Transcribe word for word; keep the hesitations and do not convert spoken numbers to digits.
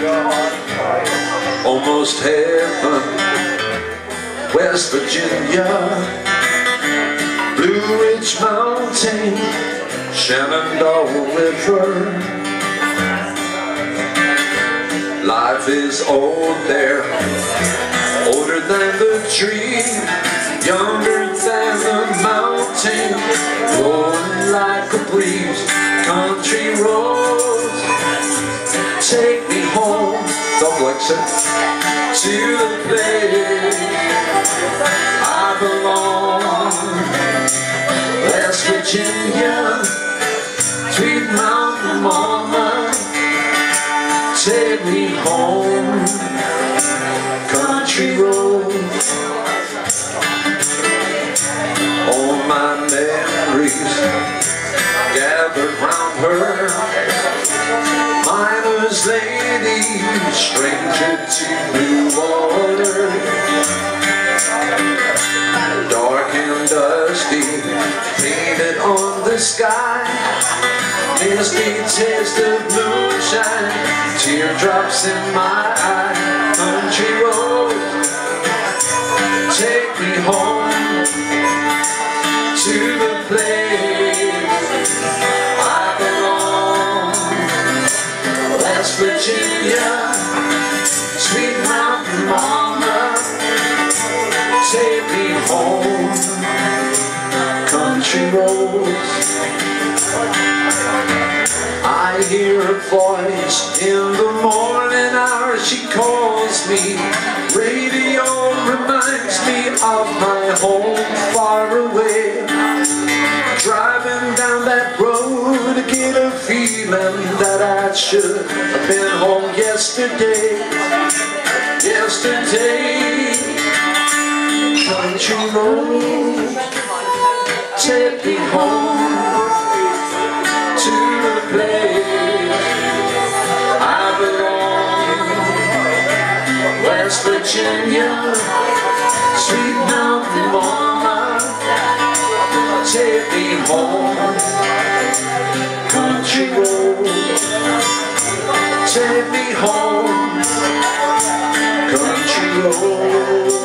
almost heaven, West Virginia, Blue Ridge Mountain, Shenandoah River. Life is old there, older than the tree, younger than the mountain, blowing like a breeze. Country roads take me home, don't like it, to the place I belong. West Virginia, sweet mountain mama, take me home. Country roads, all my memories gathered round her. Miner's lady, stranger to New Orleans. Dark and dusty, painted on the sky, misty taste of moonshine, teardrops in my eye. Country road, take me home to the place I belong. West Virginia, sweet mountain mama, take me home. Country roads, I hear her voice in the morning hour. She calls me. Radio reminds me of my home far away. Driving down that road, I get a feeling that I should have been home yesterday. Yesterday, country road, take me home to the place I belong. West Virginia, sweet mountain mama, take me home. Country road, take me home. Country road.